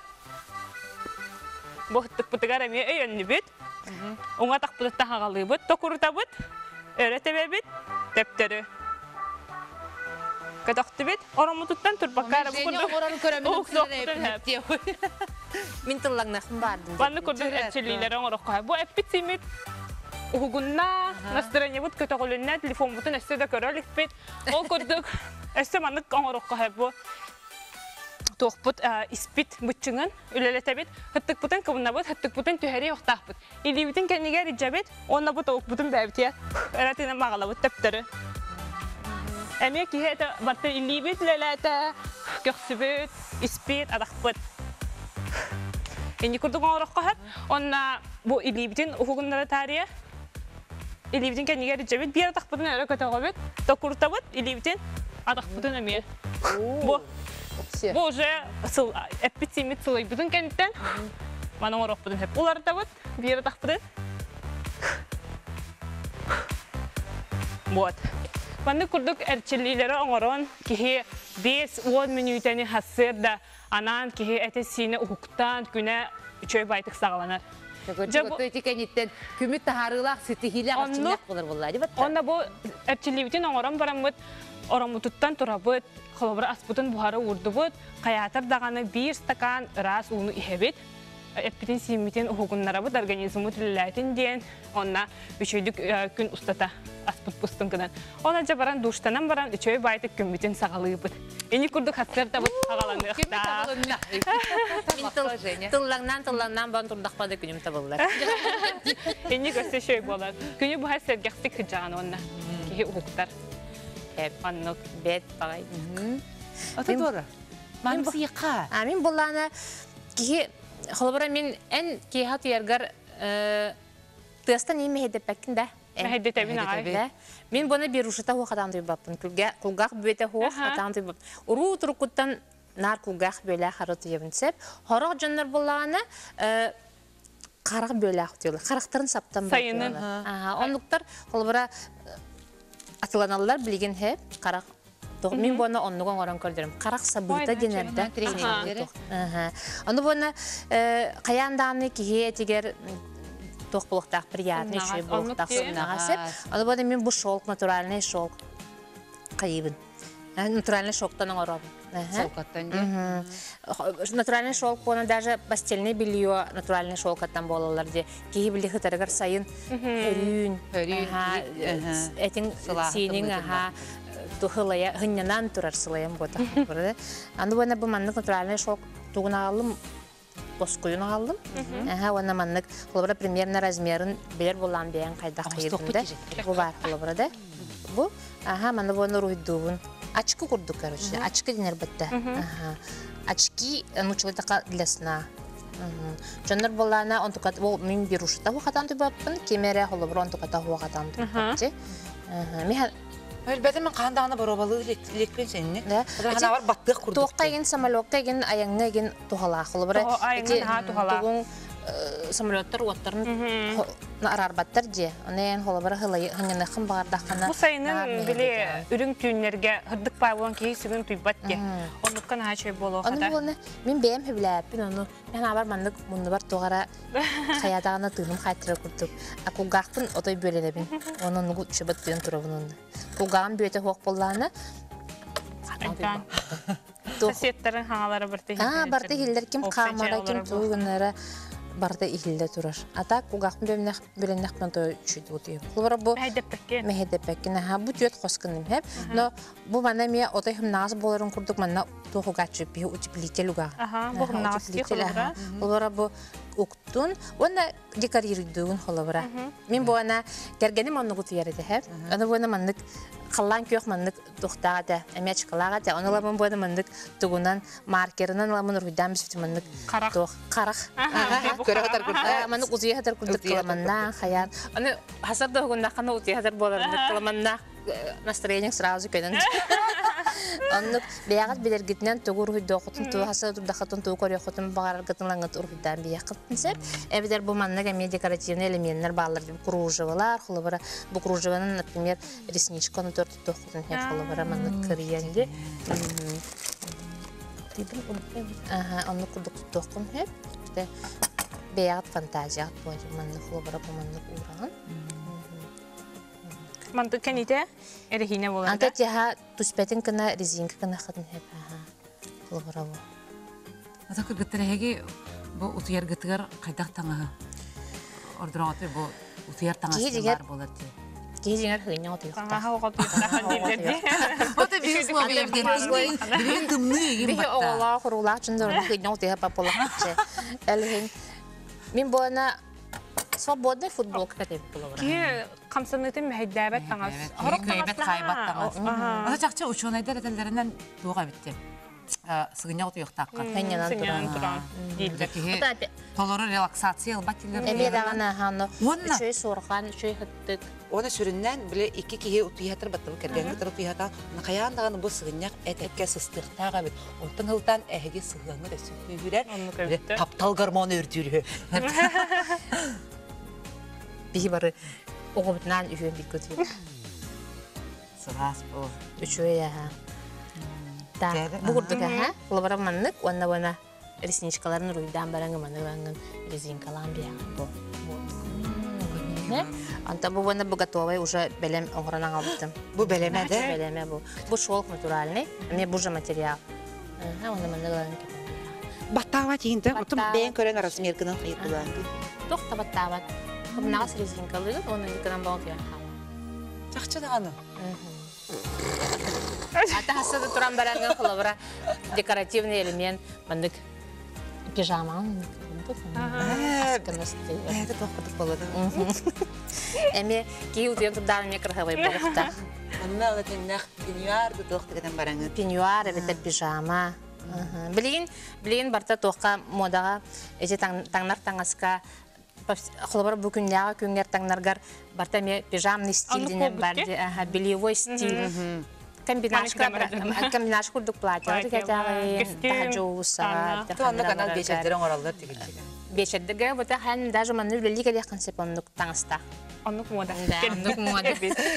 Bu hıttık butukar emi öğünlü bit. Ona tak butukta hağalı bit. Tokuru tabıt. Öğretebe bit. Tepteri. Kadaktı bit. Oramı tuttan turbakara. Женя oranı köreminin kırarı diyor. Min tılağına vardım. Bana kurduk etçilileri ona koy. Bu epit simit. Uğunna, настроение вот kötü olunna telefon butun üstüde körülük bit. O kurduk. Üstü manık ona koy bu. Toqput ispit butçungen ülelete bit. Hıttık butun kavunna bit. Hıttık butun tüheri yoxtaq bit. İli butun kendiger icabet. Onna bu toq butun bäbitiye. Öğretine mağala bit tepteri. Әме кихе это бартын илибит леләтә, көксүбүт, испит, адақпыт. Энди күрдік оңырыққа хәп, онна бұ илибитин ұхуғындары тария. Илибитин кәнігер жабит, бір адақпытын әрі көтіға бет, токуртабыт, илибитин адақпытын әме. Бұ уже әппет семет сылай бұтын кәнеттен, маның оңырықпытын хәп. Олар табыт, бір адақпытын. Вот. Манды күрдік әрчелілері оңырын, кеге бес-он минутәні хасырда, анан кеге әте сені ұхуқтан күні үчөй байтық сағаланар. Көтекенеттен күміт тахарылақ, сетихилақ ашчынақ болар болар. Онда бұл әрчеліліктен оңырын барамыд, орамутуттан тұрабыд, қылыбыр аспутын бұхары урды бұд, қаятыр дағаны бір стакан рас уыны ихебет, әппетін семетен ұхуғынлары бұд, организмы түліләйтін ден, онна үшөйдік күн ұстата аспыт бұстың кынан. Ona баран душтанан баран үшөй байтық күмбетін сағалығы бұд. Ені күрдік хаттарда бұд сағаланы Мен тыллаңнан тыллаңнан бан тұрдақпады күнім табылылар. Ені көсі шөй болар. Күні бұға сәргәқтік күджаған онна. Кеге ұғықтар. Аннық. Бет бағай. Аты дора? Маңыз еқа? Мен болағына кеге қолыбыра мен ән кейхат ергар тыстан еме хедеппәкін да. Мәхедде тәбін ағай. Мен бұны берушыта хуақатан түйбаппын. Күлгақ бөйті хуақатан түйбаппын. Уру тұрыққыттан нар күлгақ бөлі қары түйебін сәп. Хорақ жандар болағына қарақ бөлі ақ түйелі. Қарақтарын саптан бар түйелі. Онлықтар қолыбыра атыланалар білген хеп қарақ. Мен бұны онлығын оран көрдірім. Қарақ сабыта денерді. Оны бұны қаянданы кейе тегер тоқпылықтақ приятный шөй болықтақ сымнағасып. Оны бұны мен бұл шолк, натуральный шолк қайыбын. Натуральный шолктан оңырабын. Солқаттан де? Натуральный шолк бұны даже постельный белье натуральный шолкаттан болалар де. Кейі білі қытарығар сайын үрін, әтің сенің тухылая гыннан турар сылаям бота. Аны бұны бұл маннық натуральный шолк туғына алым Боскуюн алdım. Aha, ona manlık. Kolabra примерно размерын бер болан бейен қайда қайырдымда. Bu var kolabra Bu. Aha, manı bunu ruydduğun. Açıkı kurduk короче. Açıkı diner bitti. Aha. Açıkı nuçulata dilesna. Жандар болана он tukат ол мен берушта хуатан тубаппын. Кемере kolabra on tukata хуатан тубаппын. Aha. Мен Әлбәттә мен қандағына бар обалы лекпен сеніне. Қана бар баттық құрдық. Тоққа еген самолетқа еген аяңына еген туғалақылы бірі. Туғын самолеттар оттарын арарбаттар же. Онайын қолы бірі ғынына қым бағардаққана. Бұл сайының біле үрің түйінлерге ғырдық бай болан кейі сүгін түйбат де. Онлыққан ғачай болу қада. Мен бейім хөбіләппін оны. Мен абар мандық мұнды бар туғара қаядағына түйінім қайтыры күрдік. Ақуғақпын отой бөлелебін. Оның ұғы үшібіт бүйін тұрабын оны. Кулган бүйеті хоқ болғаны. Сосеттерін хаңалары бірті хилдер. А, бірті хилдер кем қамара, кем туғынары бірті хилдер тұрар. Ата кулгақпын бөліннәқ пен той үшіді өтейім. Құлбара бұл Мәйдеппәккен. Мәйдеппәккен. Бұл түйет қосқыным хеп. Но бұл мана мен отай хым нағыз боларын құрдық мана тоғыға жүп бейі үтіплетел ұға. Аха, бұл хым нағыз ке құлбара. Құлбара бұл уктун, оны декорирдугун холобра. Мен буана кергеним онну гутуярды хеп. Аны буана мандык каллан кök мандык тухтагада, эмеч калагада, аны ламын буана мандык тугунан маркеринан ламын руйдан бисти мандык тох карак. Көрө хатар күрдү. Мандык узуя хатар күрдүк каламанна хаян. Аны хасарда гунда кана узуя хатар болар каламанна настроение сразу көнөн. Аннык бягат билергитнен тугур хуйда хотун ту хаса турда хатун ту көрө хотун багар гытынлангыт урфидан биякытын сеп. Эбидер бу маннага ме декоративный элементтер баллар кружевалар, холобара бу кружеванын, например, ресничканы төрт тохтун хеп холобара маннык кырыянды. Тидим ага, аннык кудук тохтун хеп. Те бягат фантазия болду маннык холобара бу маннык уран. Мандык кәните әрехине болады. Анда тяха туспетін кіна резинка кіна қатын хеп. Құлғыра бұл. Ата кіргіттірәге бұл ұтыяр гітігер қайдақ таңағы ордыран отыр бұл ұтыяр таңасылар болады. Кейі жеңер хүйіне оты юқта. Таңаға оғат ұйықтаған дейлерде. Оты бейіс бұл бейбден білген күмні егін Бейі бақта. оғылар құрулар жүндір хүйіне оты япа болақ. Әлігін. Мен бұлана Свободный футболка катеп булыр. Ки камсанытын мәһәддәбәт таңас. Көйбет қайбат таңас. Аны чакча учунайдар этелеринен туга битти. Сыгыня утуяктакка. Хәннән Сыньян туран. Дийлде. Толору релаксация баттилер. Эме дагана ханны. Онна. Үчөй сорган, үчөй хыттык. Оны сүрүннән биле икки кие утуятыр баттыр кергәнгә төр утуята. Каяндаганы бу сыгыняк этеккә сыстыктага бит. Онтан хылтан әһеге сыгынгы да сүрүрәр. Таптал гармон өрдүрү. Бихи бары оғыбытынан үйен бик көтіп. Сырас бұл. Үчөй яға. Да, бұғырдық аға, ұлыбара маннық, онна-онна ресничкаларын руйдан бараңы манығын резинкалан бияған бұл. Анта бұл онна бұл готовай, уже бәлем оңғыранан албыттым. Бұл бәлеме де? Бәлеме бұл. Бұл шолк натуральный, әме бұл же материал. Онна манығын кетен. Баттава дейінді, ұтым бәйін көрен размергінің қайық бұланды. Тоқта баттават. Нағас резинкалы, оны екінен бағып яққа. Жақшы дағаны? Ата хасады туран бараңын қылыбыра декоративный элемент, мандық пижаман. Асканысты. Әді тоқырдық болады. Әме кей ұтыен тұрдағын ме қырғабай болықта. Онна оны тәннәқ пенюарды тоқтығынан бараңын. Пенюар, әбетті пижама. Білеген барта тоққа модаға, әже таңнар таңасқа Холобар бүкіндегі күнгер таңнаргар барта ме пижамный стиль денен барды, белевой стиль. Комбинашка комбинашка күрдік платьялар кәтәғи, тағы жоуыса. Туанны канал бешеттерін оралдар тегелдегі. Бешеттерге бұта хан даже манны үлелі кәде қансеп оннық таңыста. Оннық мода. Да, оннық мода.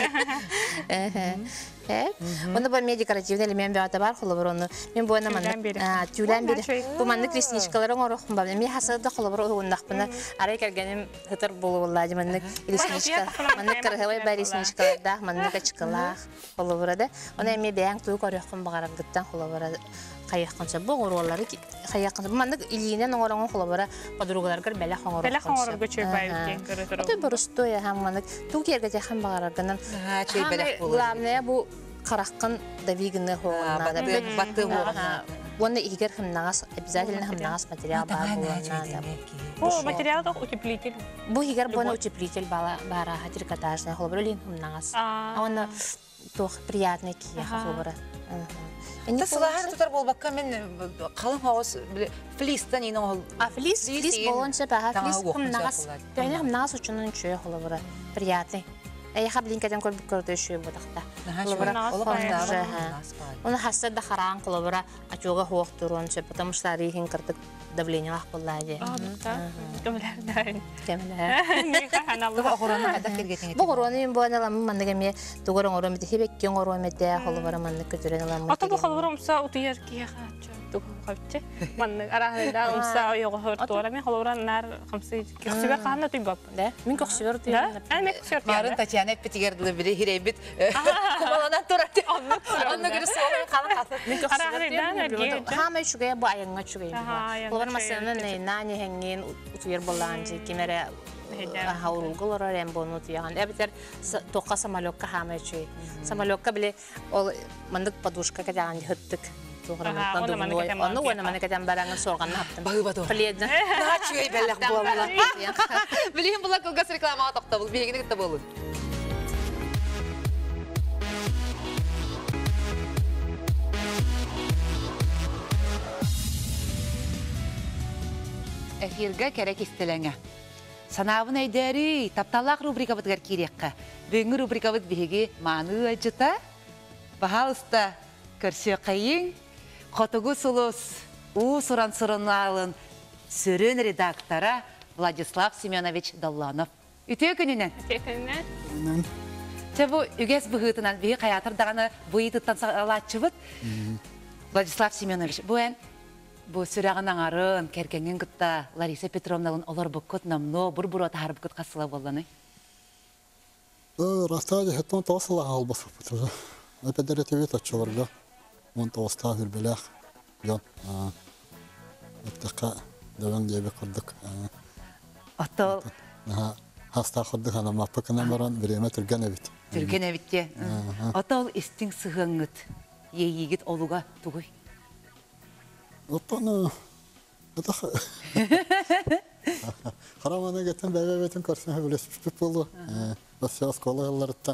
Оны бұл мен декоративный элемент бәуата бар, холобар оны. Мен бұл оны манны тюлән бері. Бұл манны ресничкаларын орықпын бабын. Мен хасады холобар оғындақ бұны арай кәргенім ғытыр болу болады. Манны ресничка, манны кірғавай бай ресничкаларда, манны качкалақ холобарады. Оны әме бәяң тұйық орықпын бағарар ғыттан холобарады. Қайыққанса бұл ғыруалары қайыққанса. Бұл манны илейінен оңыраңын холобара подругаларғыр бәлі қоңырыққанса. Бәлі қоңырғы чөй байылген көрі тұру. Оты бұрыстой әхам манны тук ерге тәхін бағарарғынан. Чөй бәлі болыр. Главное бұл қараққын давигіні хоғынады. Баты оғынады. Оны егер хымнағас, обязательно хымнағас материал бар болуынады. Бұл материал да утеплитель. Бұл егер бұны утеплитель бара трикотажный холобыр өлін хымнағас. Оны тоқ приятный кие холобыры. Тасылағар тұтар болбаққа мен қалым ауыз флистан ені ол... А флис? Флис болынша бәға флис хымнағас. Бәне хымнағас үшінің чөй холобыры. Приятный. Әйіға білінкәден көрбік көрді үші бұдақта. Оны хастар да қараған қолыбыра ачуға хоқ тұруын сөп, потому что рейхін кірдік давление ақ болады. Көмілер дайын. Көмілер. Бұл ғыроны мен бұған аламын маңнығы ме тұғырын ғыры мәді, хебеккен ғыры мәді қолыбыра маңнығы көтірен аламын. Ата бұл қолыбыра ұмса ұтыер кие қачы. Қапчы. Маңнығы арағында ұмса ойығы ғырты ола. Мен қолыбыра нар қамсы көксібер қағанда тұй бап. Мен көксібер тұй. Яна петигерді біле хиребит кумаланан тұрады. Онны көрі солы қалын қасып. Мен көксібер Хамай шүгей бұ айыңға шүгей. Олар масының нәйнәне хәңген ұтуер болағанжы кемері хаурулғыл орар әмбоны ұтуяған. Әбітер тоққа самолетка хамай шүгей. Самолетка біле ол мандық подушка кәдіған ғыттық. Оны оны маны кәден бараңын сорғанын аптым. Бағы бады ол. Пледні. Наға чүгей бәліқ бола. Білейін бұла кылғас рекламаға тоқта бұл. Бейгені күтті болу. Эфирге керек истелеңе. Санабын әйдәрі, тапталақ рубрика бұдығар керекқа. Бөңі рубрика бұд бейге маны әжіта, бағалыста көрсе қайын, қотығы сұлыс, ұ сұран-сұрын алын, сүрін редактора Владислав Семенович Долланов. Үте күнінен? Үте күнінен? Бұл үгес бұғытынан бейге қаятырдағаны бұйытыттан сағалатшы бұд. Владислав Семенович, бұл ән Бұл сүрәғын аңарын, кәркенген күтті Лариса Петровналың олар бұқыт намно, бұр-бұр отағар бұқыт қасыла болданы? Растады, хеттон тоғысыла албасы бұтырды. Әпәдері тевет атшыларға, он тоғыста хүрбеләқ, жон. Өттіққа дөген дебе құрдық. Отол? Хаста құрдық, ана маппықына баран біреме түрген әбіт. Түрген әбітте. Отол істің сығыңыт, ейгіт олуға тұғый? Оттаны Ата Харамана гетен бәбәбетен көрсәһә белешеп булды. Бася сколаларда.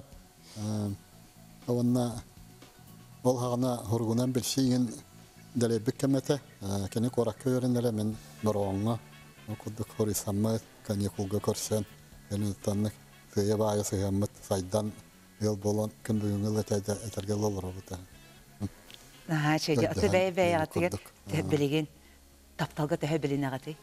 Онна ол хагына хургунан билшиген дәле биккәмәтә, кене корак көрендәлә мен боронга, кудык хорисаммы каникулга көрсән, яны танны фыя бая сыгаммат сайдан ел болон көн бүгенгә тәдә этәргә булыр бута. Аха, чәҗә аты бәй-бәй атыгы тәбилеген тапталга тәһәбилен агаты.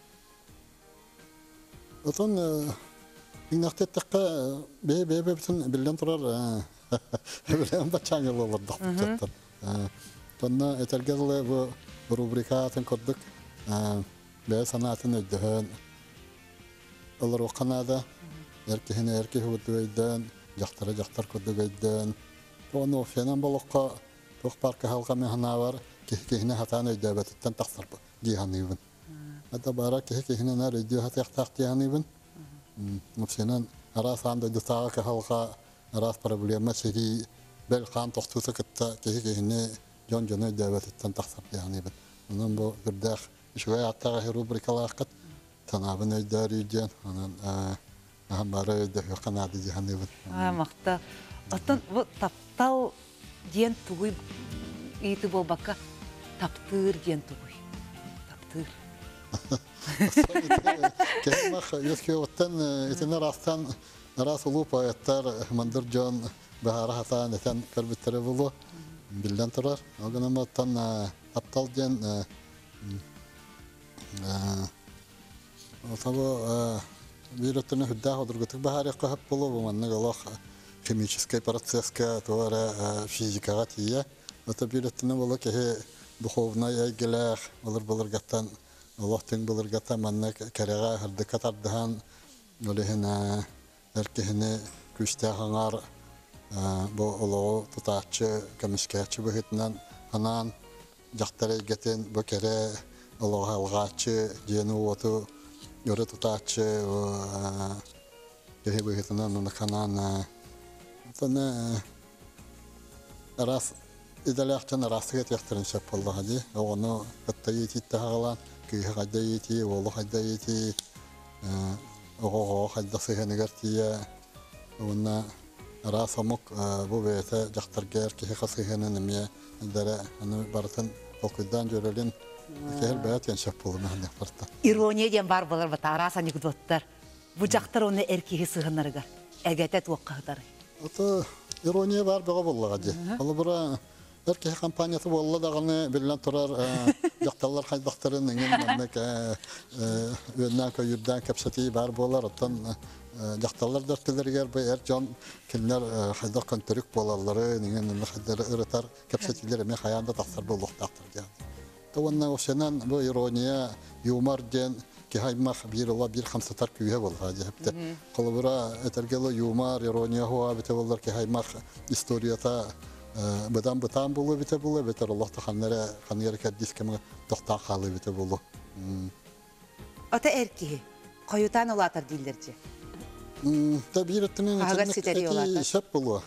Отон иннахтәттәккә бәй-бәй битен билдән торар. Билдән бачаңы булыр дохтаттан. Тонна этәргәле бу рубрикатын коддык. Бәй санатын өйдән. Алар Канада эркеһенә эркеһ үтүйдән, яктары яктар коддыгыйдән. Тоны офенан балыкка тох паркы халка мәхнә бар. Кеһкеһенә хатаны өйдәбәттән тахсыр бу. Диһаныбын. Ада бара кеһкеһенә нәр өйдә хатак тахтыяныбын. Мөсенән арасанда дутага халка арас проблема сири бел хан тохтусы кытта кеһкеһенә жон жона өйдәбәттән тахсыр диһаныбын. Унан бу гырдах ишгә аттага рубрикалар кыт танабын өйдәридән. Анан а бара өйдә Канада диһаныбын. А мақта. Атын бу таптал ден тугуй ити болбакка таптыр ден тугуй. Таптыр. Кемах яскә оттан итенә растан рас улу поэттар Мандыр Джон бахарахатан этен кырбиттер булу билдән торар. Агына тан таптал ден Отабо бирөтне худда ходыргытык бахары кахап булу бу манны галах химический процесска тора физикага тия. Ота бирөтне була ке духовная әйгеләр булыр булыр гаттан Аллаһтың булыр гаттан манны кәрәгә хәрдә катардан олеһенә эркеһенә күстә хаңар бу олоо тутачы камискәче бөһетнән анан жактары гетен бу кәрә олоо алгачы дену оту Йоры тутачы яһи бөһетнән аны канан тана раз идалахтан расыгы тәхтәрен шапалла хади оны каттайти тагала кыйга гадайти оло гадайти ого хаддасыгы гартия оны расамок бу бете жактаргер ки хасыгыны неме дара аны бартын окудан жөрөлен кел бәтен шапалла мәне фарта Ирония ден бар булыр бата арас анекдоттар. Бу жактар оны эркеге сыгынырга. Әгәтә туаккадар. Ото ирония бар бага буллага ди. Ал бура эркеге компаниясы болла даганы билен турар жакталар хайдактарын ingen маннак өннән көйүрдән капсати бар булар. Оттан жакталар дөртләргә бу эр жон кинләр хайдак контрик болалары ingen хәдәр ырытар капсатиләр мен хаянда тахсыр буллык тахтыр ди. Тованна ошенан бу ирония юмор ден ки хаймах бир ла бир хамсатар күе бул хаҗа хәптә. Кылбыра этергело юмор ирония хуа бите булар ки хаймах историята бадан батан булу бите булу бите Аллаһ таханнара ханнар кадис кем тохта халы бите булу. Ата эркеге коютан улатыр дилдерче. М табиратны Агаситериолар. шап булу.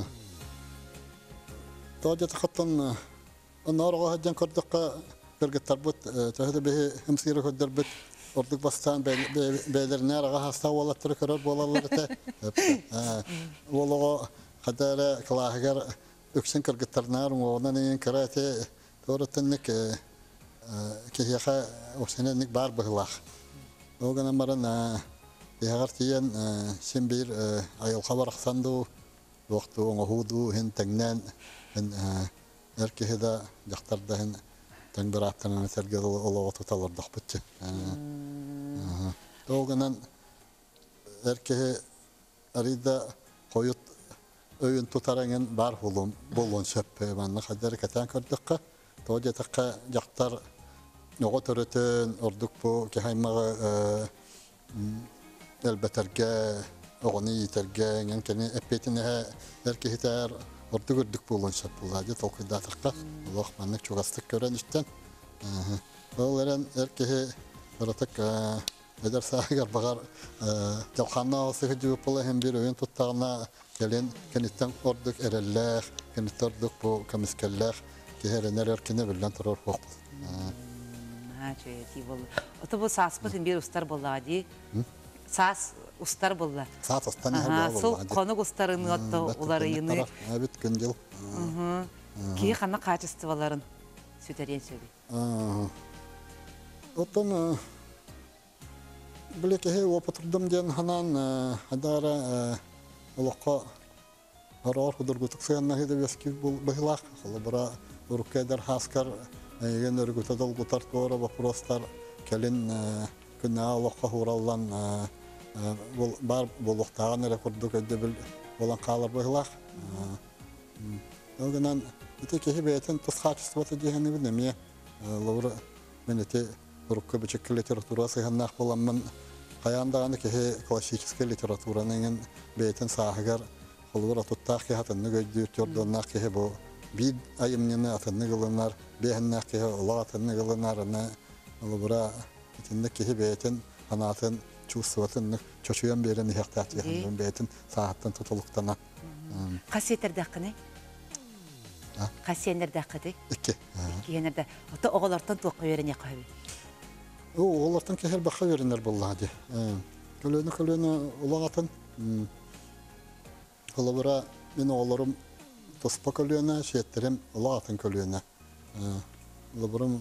Тоҗа тахтан Онорго хаҗан кордыкка кыргыттар бут тәһдә бе химсире хөддер бит ордык бастан бәйләрне арага хаста вала төркөр болалар та. Волого хадара клахгар үксен кыргыттарнар оннан ин карате торытыннык кияха осенник бар быглах. Огана марана ягартиян симбир айыл хабарахсанду вакыту оңгуду хен тәңнән эркеһдә жактардан тәңбираттан сәргәл олого тоталар дохбытчы. Тогынан эркеһе арида коют өйүн тутараңын бар булым болон шәппе манны хәдәр кәтән көрдүккә. Тоҗа такка жактар ого төрөтөн ордук бу кехаймага элбетергә огыны итергә ген кене эпетине эркеһтәр Ordu gördük bu olan şapılladı, tokuyda takka. Allah manlık çok astık gören işten. Oğlan erkeği bıraktık. Eder sahaya bakar. Jalhanna olsa gibi pula hem bir oyun tuttağına gelen kenitten orduk ereller, kenitten orduk bu kamiskeller. Ki her neler kine bilen terör hukuk. Ага, чөй ди бол. Ото бу саспытын бир устар болла ди. Сас устар болла. Саат остан Ага, ял сол болла. конук устарын отто улары йыны. Бит күндел. Ки хана качестволарын сүтерен сөйли. Оттон Бүлеке опытырдым ден ханан адара олоққа арар худыргутық сыянна хеде вески бұхилақ. Қолы бұра ұрықкайдар хаскар еген өргутадыл ғутар туара вопростар келін күнна олоққа хураллан бар болуқтаған әрі құрдық өйді біл болан қалар бұхилақ. Оғынан өте кехи бәйтін тұсқачыстываты дегені білдеме. Лаура мен өте Урукка бычекке литература сыйханнах боламман каяндаганы кеhe классический литератураның бейтен сахагар холур атуттах ке хатынны көйдүр төрдөннах кеhe бу бид айымнене атынны гылынар бехеннах кеhe ола атынны гылынарына олубура итинне кеhe бейтен ханатын чувствоватын чочуян берен ихтат яхын бейтен сааттан тутулуктана Касиеттердакыны? Касиенердакыды? Икки. Киенерде. Ото оголортон туакка берене кайбы. О, олартан кехер баха веренер боллади. Көлөнү көлөнү улагатын. Колобура мен олорум тоспа көлөнү, шеттерим улагатын көлөнү. Лобурум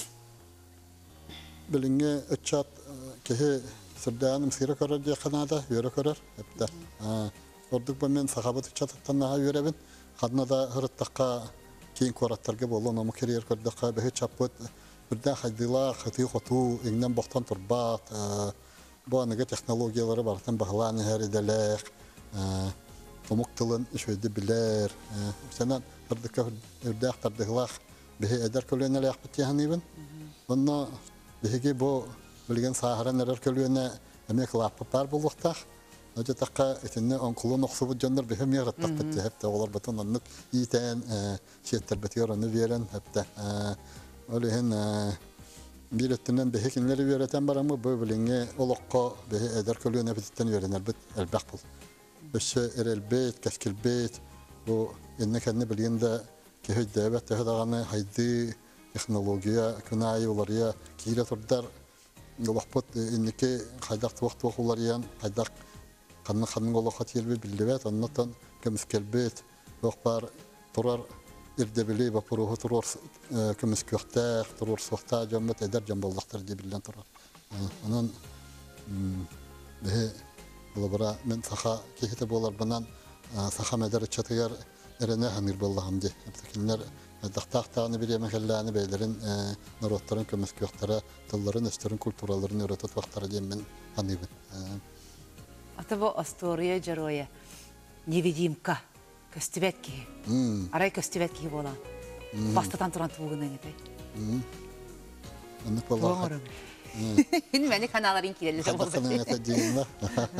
билинге өчат кехе сырданым сыра көрөр де канада йөрө көрөр. Хепте. Ордук мен сахабат чаттан наха йөрөбүн. Хаднада хырыттакка кийин кораттарга болон ому керер көрдөкка бехе чаппыт. Бірден қайдыла, қыты қоту, еңнен боқтан тұрбат, бұл анығы технологиялары бартын бағыланы әріделік, ұмық тылын үшөйді білер. Сенен үрдікі үрді ақтардығылақ бігі әдер көлуіне ләқ бітті яғыныбын. Бұнна бігі бұл білген сағыран әрер көлуіне әмек лапы бар болуқтақ. Өте таққа етінне оңқылын оқсы бұд жондар бігі меғырттақ бітті. Әпті олар бұтын оннық иетен, шеттер біті орыны верен. Олehen bir ötünden behe kimleri öğreten var ama bu bilinge olakka behe eder kölüğüne bititten öğrenir bit elbaq bul. Beşe erel beyt, keskil beyt, bu enne kendine bilginde ki hüc davet tehedağını haydi teknolojiya, künayı olarıya kiyile turdar. Olakput inneki haydaq tuvaxt tuvaxt olarıyan haydaq kanın kanın olakka tiyelbi bildivet anlatan kemiskel beyt, okbar turar İrdebili vapuruhu turur kümüs köxtəq, turur soxta cəmmət edər cəmballıqdır deyə bilən turur. Onun bihi bulabara mən saxa kehitə bolar banan saxa mədər çatıgar ərənə hamir ballahım de. Əbtəkinlər daqtaqtağını bir yeməkəllərini beylərin narotların kümüs köxtərə tılların, östərin kulturalarını öğretət vaxtları deyəm mən hanibin. Ata bu astoriya jaroya невидимка. Көстібәтке. Арай көстібәтке болан. Бастатан тұран туғынан етай. Анық болаға. Мәне каналарын келелі жа болды. Қадақынан етай дейін ба.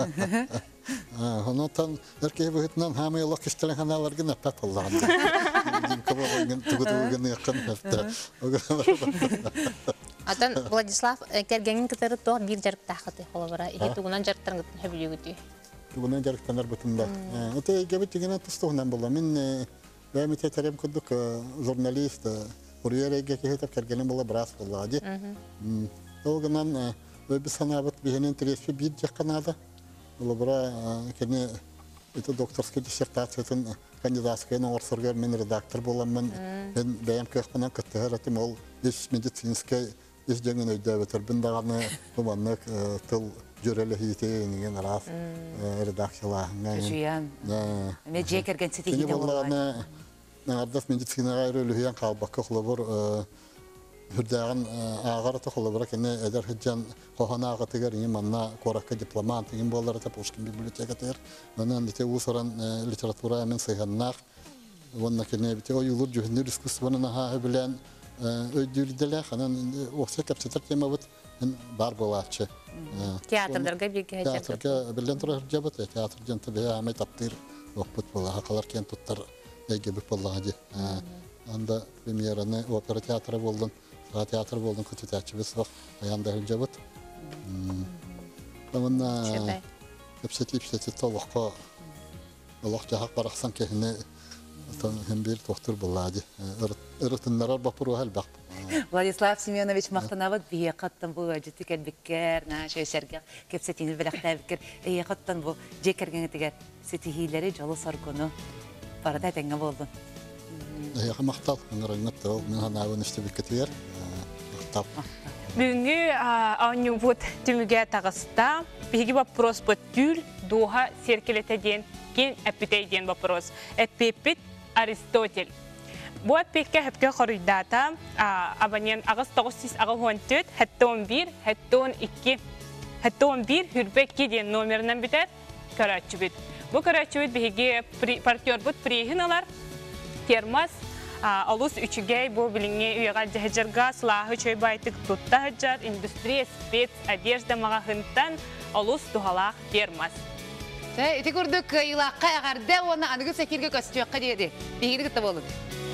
Онотан әркей бұғытынан хамай олақ кіштілін каналарғын әппәт болаған. Димка болған тұғыдығын еқін әпті. Atan Владислав кергенин кытары тоқ бир жарып тақыты қолы бара. Еге туғынан жарықтарын күттін хөбілі күті. Тугунан жарыктанар бутунда. Оте габит тигена тустугунан болла. Мен бәмите тарем кудук журналист, курьерге кехетеп кергенем болла брас болла ди. Тогунан өбү санабыт бихенен тиреспи бир жакканада. Болла бара кене это докторский диссертациятын кандидатская орсоргер мен редактор болламын. Мен бәям кехпанан каттыратым ол иш медицинский иш жеңен өйдөбөтөр. Бундаганы туманнык тыл Jurele hiti ningen ras redaksyala. Жуян. Мен жекерген сети Кини хине боллагана ардас медицинага айрылыян калбакка холобор хүрдаган агар холобор кене эдер хиджан кохана агатыгар ин манна коракка дипломат ин боллар та пушкин библиотекатер. Манан дите усаран литература мен сайганнак. Вонна кене бите оюлур жухнер искусствона ха билен өйдүлделе ханан окса капсетер тема бут бар болачы. Театрдарға беге жабыт. Театрға білден тұрар жабыт. Театр жынты бе амай таптыр оқпыт болға. Хақалар кен тұттар әйге бүк болға де. Анда премьераны опера театры болдың. Сыға театр болдың күті тәтші бес вақ. Аянда ғыл жабыт. Онына өпсеті-өпсеті толыққа олық жағақ барақсан кехіне hem bir doktor bulladı. Irıtınlar bapuru hal bak. Владислав Семенович мақтанабыт бие қаттан бұл өжеті кәлбіккер, на шөйсерге кепсетіңіз біліқтай біккер, ие қаттан бұл жекергені тегер сетихилері жолы саркону барада тәңі болды. Яқы мақтал, ыңырыңып та ол, мен ханауын ішті біккетігер, мақтал. Бүгінгі ауынның бұд түміге тағыста, бігі вопрос бұд түл, дуға серкелеті ден, кен әппітей ден вопрос. Әппеппіт Аристотель. Бу әппекке әпке қорыйдата, абанен ағыз тоғыз ағыл он төрт, хәтті он бір, хәтті он екі, хәтті он бір, хүрбекке ден номерінен бітер, көрәтші біт. Бу көрәтші біт бігі партнер бұд прейхін алар, термас, алус үчігей бу біліңе үйеға жәжірға сылағы чөй байтық тұтта ғаджар, индустрия, спец, одежда мағахынтан алус тұғалақ термас. Ити көрдік илаққа ағарды, оны анығы сәкерге көсі жөққа деді. Бегені күтті болын.